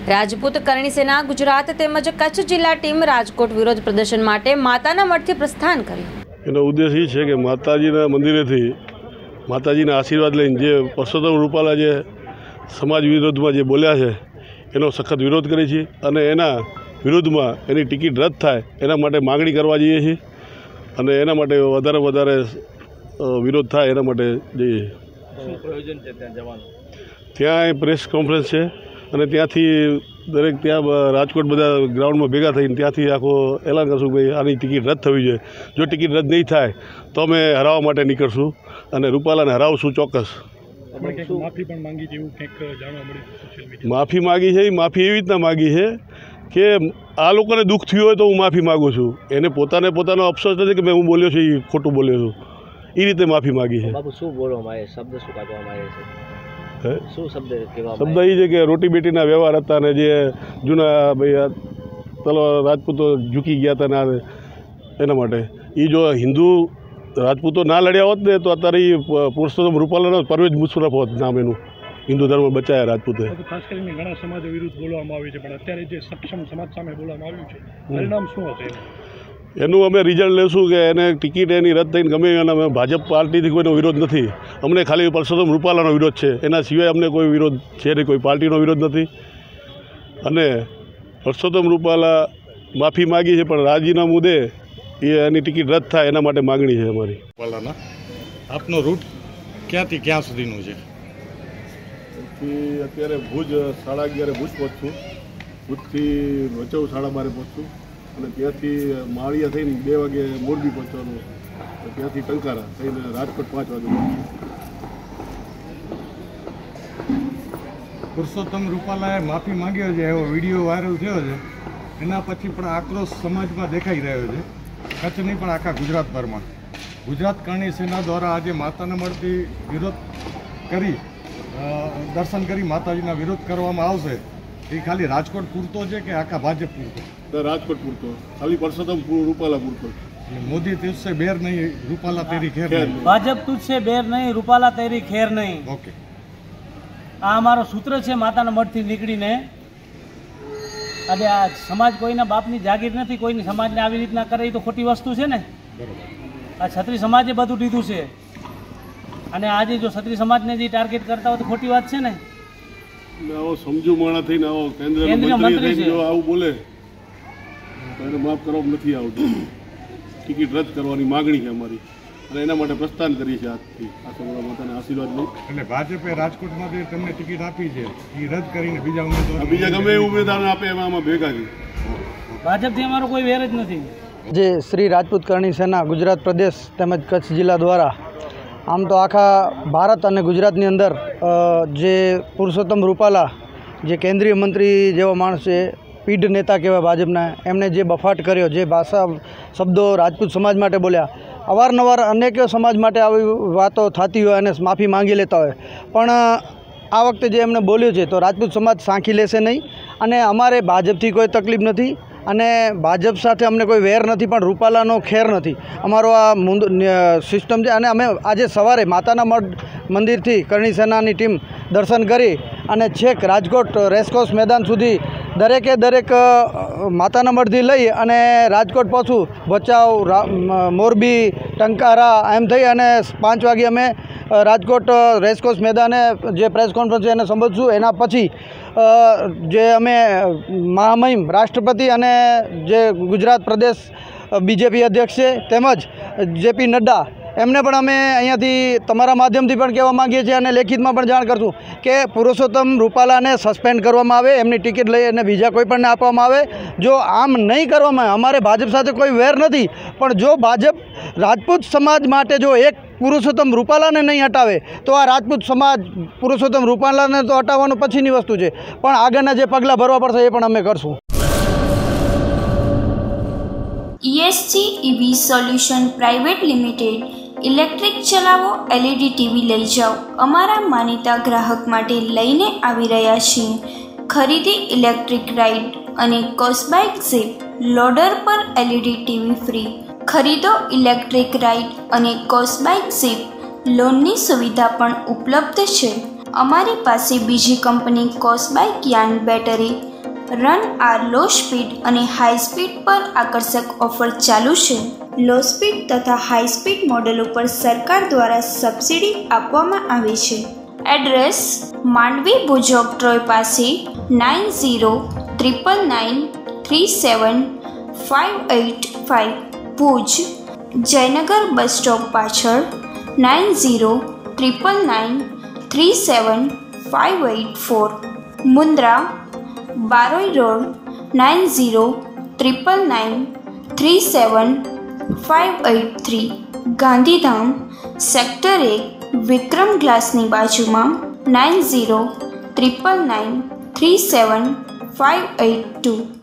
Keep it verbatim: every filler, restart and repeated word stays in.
રાજપૂત કરણી સેના ગુજરાત તેમજ કચ્છ જિલ્લા ટીમ રાજકોટ વિરોધ પ્રદર્શન માટે માતાના મઠથી પ્રસ્થાન કર્યું। એનો ઉદ્દેશ એ છે કે માતાજીના મંદિરેથી માતાજીના આશીર્વાદ લઈને જે પરસોત્તમ રૂપાલા જે સમાજ વિરોધમાં જે બોલ્યા છે એનો સખત વિરોધ કરીએ છીએ અને એના વિરોધમાં એની ટિકિટ રદ થાય એના માટે માગણી કરવા જઈએ છીએ અને એના માટે વધારે વધારે વિરોધ થાય એના માટે જઈએ છીએ। પ્રયોજન છે ત્યાં જવાનું? ત્યાં પ્રેસ કોન્ફરન્સ છે અને ત્યાંથી દરેક ત્યાં રાજકોટ બધા ગ્રાઉન્ડમાં ભેગા થઈને ત્યાંથી આખો એલાન કરશું કે ભાઈ આની ટિકિટ રદ થવી જોઈએ। જો ટિકિટ રદ નહીં થાય તો અમે હરાવવા માટે નીકળશું અને રૂપાલાને હરાવશું ચોક્કસ। માફી પણ માંગી છે એવું કંઈક જાણવા મળ્યું સોશિયલ મીડિયા? માફી માગી છે એ માફી એવી રીતના માગી છે કે આ લોકોને દુઃખ થયું હોય તો હું માફી માગું છું, એને પોતાને પોતાનો અફસોસ નથી કે મેં હું બોલ્યો છું એ ખોટું બોલ્યો છું, એ રીતે માફી માગી છે। બાપુ શું બોલવામાં આવે, શબ્દ શું કાઢવામાં આવે છે? શું શબ્દ કહેવામાં શબ્દ એ છે કે રોટી બેટીના વ્યવહાર હતા ને જે જૂના ભાઈ ચલો રાજપૂતો ઝૂકી ગયા હતા ને એના માટે એ જો હિન્દુ રાજપૂતો ના લડ્યા હોત ને તો અત્યારે એ પુરુષોત્તમ રૂપાલાનો પરવેજ મુશર્રફ હોત નામ એનું, હિન્દુ ધર્મ બચાયા રાજપૂતે। ખાસ કરીને ઘણા સમાજો વિરુદ્ધ બોલવામાં આવ્યું છે પણ અત્યારે જે સક્ષમ સમાજ સામે બોલવામાં આવ્યું છે પરિણામ શું હશે એનું અમે રિઝલ્ટ લેશું કે એને ટિકિટ એની રદ થઈને ગમે એના અમે ભાજપ પાર્ટીથી કોઈનો વિરોધ નથી, અમને ખાલી પરસોત્તમ રૂપાલાનો વિરોધ છે, એના સિવાય અમને કોઈ વિરોધ છે નહીં, કોઈ પાર્ટીનો વિરોધ નથી। અને પરસોત્તમ રૂપાલા માફી માગી છે પણ રાજીનામું દે એ એની ટિકિટ રદ થાય એના માટે માગણી છે અમારી। રૂપાલાના આપનો રૂટ ક્યાંથી ક્યાં સુધીનું છે? અત્યારે ભુજ સાડા અગિયારે ભુજ પહોંચશું, ભુજથી ભચાઉ સાડા બારે પહોંચશું અને ત્યાંથી માળિયા થઈને બે વાગે મોરબી પહોંચવાનું, ત્યાંથી ટંકારા થઈને રાજકોટ પાંચ વાગે પહોંચશું। પુરુષોત્તમ રૂપાલાએ માફી માંગ્યો છે એવો વિડીયો વાયરલ થયો છે, એના પછી પણ આક્રોશ સમાજમાં દેખાઈ રહ્યો છે, કચ્છની પણ આખા ગુજરાતભરમાં। ગુજરાત કરણી સેના દ્વારા આજે માતાના મઠથી વિરોધ કરી દર્શન કરી માતાજીના વિરોધ કરવામાં આવશે, એ ખાલી રાજકોટ પૂરતો છે કે આખા ભાજપ પૂરતો? રાજકોટ પૂરતો, ખાલી પરસોત્તમ રૂપાલા પૂરતો। મોદી તુझसे બેર નહીં, રૂપાલા તેરી ખેર નહીં, ભાજપ તુझसे બેર નહીં, રૂપાલા તેરી ખેર નહીં। ઓકે, આ અમારો સૂત્ર છે માતાના મઠથી નીકળીને। અને આ સમાજ કોઈના બાપની જાગીર નથી, કોઈની સમાજને આવી રીતના કરે તો ખોટી વસ્તુ છે ને। આ છત્રી સમાજે બધું દીધું છે અને આજે જો છત્રી સમાજને જે ટાર્ગેટ કરતા હોય તો ખોટી વાત છે ને। આવો સમજુ માણસ થઈને આવો કેન્દ્રીય મંત્રી થઈને જો આવું બોલે તો એને માફ કરવામાં નથી આવતું। ટિકિટ રદ કરવાની માગણી છે અમારી અને એના માટે પ્રસ્થાન કરી છે આજથી આસોમરા માતાના આશીર્વાદ લઈ। એટલે ભાજપે રાજકોટમાં જે તમને ટિકિટ આપી છે એ રદ કરીને બીજા ઉમેદવાર બીજા ગમે એ ઉમેદવારને આપે એમાં આમાં ભેગા છે। ભાજપથી અમારો કોઈ વેર જ નથી। જે શ્રી રાજપૂત કરણી સેના ગુજરાત પ્રદેશ તેમજ કચ્છ જિલ્લા દ્વારા આમ તો આખા ભારત અને ગુજરાતની અંદર જે પુરુષોત્તમ રૂપાલા જે કેન્દ્રીય મંત્રી જેવો માણસ છે, પીઢ નેતા કહેવાય ભાજપના, એમણે જે બફાટ કર્યો, જે ભાષા શબ્દો રાજપૂત સમાજ માટે બોલ્યા, અવારનવાર અનેકો સમાજ માટે આવી વાતો થતી હોય અને માફી માંગી લેતા હોય, પણ આ વખતે જે એમણે બોલ્યું છે તો રાજપૂત સમાજ સાંખી લેશે નહીં અને અમારે ભાજપથી કોઈ તકલીફ નથી અને ભાજપ સાથે અમને કોઈ વેર નથી, પણ રૂપાલાનો ખેર નથી, અમારો આ સિસ્ટમ છે। અને અમે આજે સવારે માતાના મઠ મંદિરથી કરણી સેનાની ટીમ દર્શન કરી અને છેક રાજકોટ રેસકોર્સ મેદાન સુધી દરેકે દરેક માતાના મઠથી લઈ અને રાજકોટ પહોંચું, ભચાઉ, મોરબી, ટંકારા એમ થઈ અને પાંચ વાગે અમે રાજકોટ રેસકોર્સ મેદાને જે પ્રેસ કોન્ફરન્સ એને સંબોધશું। એના પછી જે અમે મહામહિમ રાષ્ટ્રપતિ અને જે ગુજરાત પ્રદેશ બીજેપી અધ્યક્ષ છે તેમજ જેપી નડ્ડા એમને પણ અમે અહીંયાથી તમારા માધ્યમથી પણ કહેવા માગીએ છીએ અને લેખિતમાં પણ જાણ કરશું કે પુરુષોત્તમ રૂપાલાને સસ્પેન્ડ કરવામાં આવે, એમની ટિકિટ લઈ અને બીજા કોઈ પણને આપવામાં આવે। જો આમ નહીં કરવામાં આવે, અમારે ભાજપ સાથે કોઈ વેર નથી, પણ જો ભાજપ રાજપૂત સમાજ માટે જો એક પુરુષોત્તમ રૂપાલાને નહીં હટાવે તો આ રાજપૂત સમાજ પુરુષોત્તમ રૂપાલાને તો હટાવવાનું પછીની વસ્તુ છે, પણ આગળના જે પગલાં ભરવા પડશે એ પણ અમે કરશું। ESG EV solution private limited electric ચલાવો એલઈડી ટીવી લઈ જાઓ, અમારા માનીતા ગ્રાહક માટે લઈને આવી રહ્યા છીએ। ખરીદી ઇલેક્ટ્રિક રાઇડ અને કોસ્બાઇક ઝીપ, લોડર પર એલઈડી ટીવી ફ્રી। ખરીદો ઇલેક્ટ્રિક રાઇડ અને કોસ્બાઇક ઝીપ, લોનની સુવિધા પણ ઉપલબ્ધ છે। અમારી પાસે બીજી કંપની કોસ્બાઇક યાન battery run are low speed અને હાઈ સ્પીડ પર આકર્ષક ઓફર ચાલુ છે. લો સ્પીડ તથા હાઈ સ્પીડ મોડેલો પર સરકાર દ્વારા સબસિડી આપવામાં આવે છે. એડ્રેસ માંડવી ભુજ ઓક્ટ્રોય પાસે nine zero triple nine three seven five eight five, Bhuj. Jaynagar bus stop પાછળ nine zero triple nine three seven five eight four, Mundra Baroi road nine zero triple nine three seven five eight three, Gandhidham sector એક વિક્રમ ગ્લાસની બાજુમાં nine zero triple nine three seven five eight two.